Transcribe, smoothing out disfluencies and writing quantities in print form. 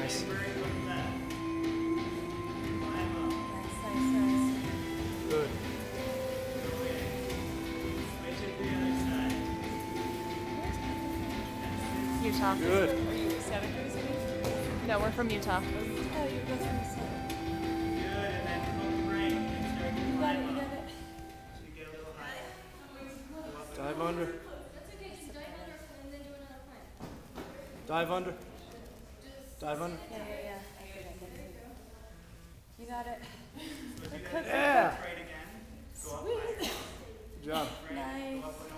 Nice. Nice. Good. Utah. Good. Are you 7 or something? No, we're from Utah. Oh, you're both from the 7. Good, and then hold the brain and start to You got it, you got it. So you get a little higher. Dive under. Dive under. Dive under. Yeah. You got it. Yeah. Right again. Go up Sweet. Good job. Nice.